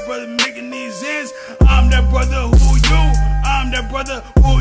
brother making these ends. I'm that brother who you, I'm that brother who